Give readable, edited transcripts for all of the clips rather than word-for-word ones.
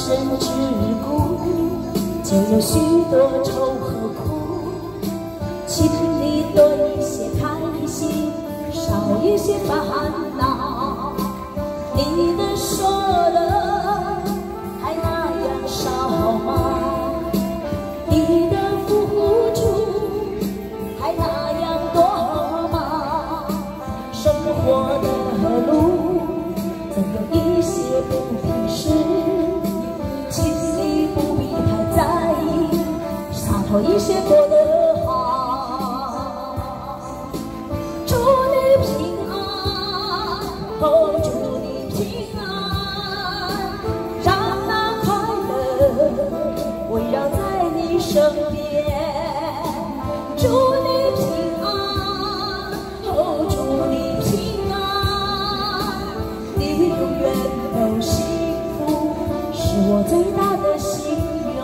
生之故，就有许多愁和苦。请你多一些开心，少一些烦恼。你的说的还那样少吗？你的付出还那样多吗？生活的路总有一些不平事，请你不必太在意，洒脱一些过得好。祝你平安，哦，祝你平安，让那快乐围绕在你身边。祝你平安，哦，祝你平安，你永远都幸福，是我最大的心愿。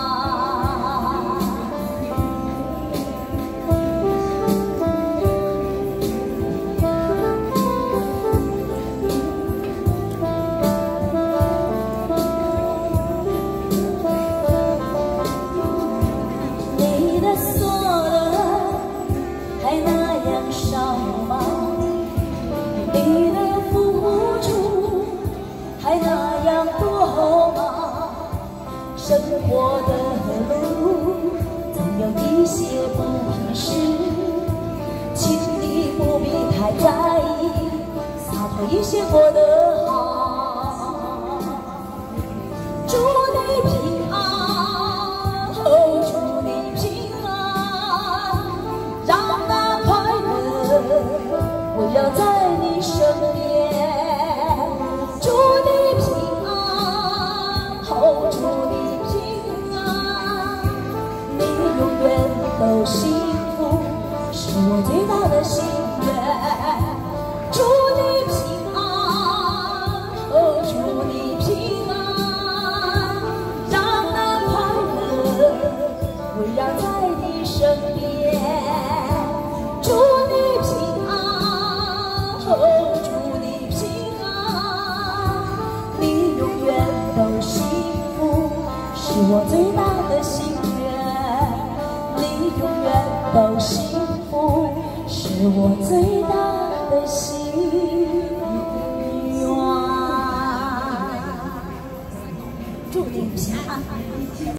你的所得还那样少吗？你的付出还那样多吗？生活的路总有一些不平事，请你不必太在意，洒脱一些过得好。祝你平安，哦，祝你平安，让那快乐围绕在你身边。祝你平安，哦，祝你平安，你永远都幸福，是我最大的心愿。祝你平安，哦，祝你平安，让那快乐围绕在你身边。祝你平安，哦，祝你平安，你永远都幸福，是我最大的心愿。你永远都幸福，是我最大的心愿。祝你平安。